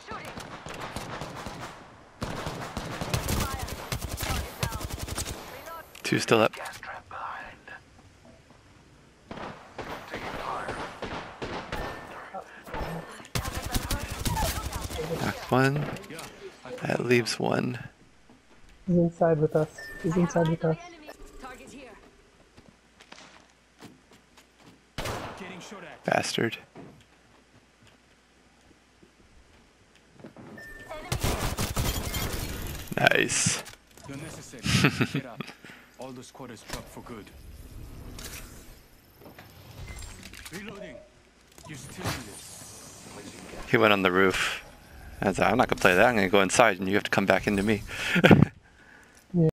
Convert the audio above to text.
Two still up. Knocked one. That leaves one. He's inside with us. He's inside with us. Bastard. Nice. All the squad is dropped for good. Reloading. You still in this? He went on the roof. I was like, I'm not gonna play that. I'm gonna go inside, and you have to come back into me.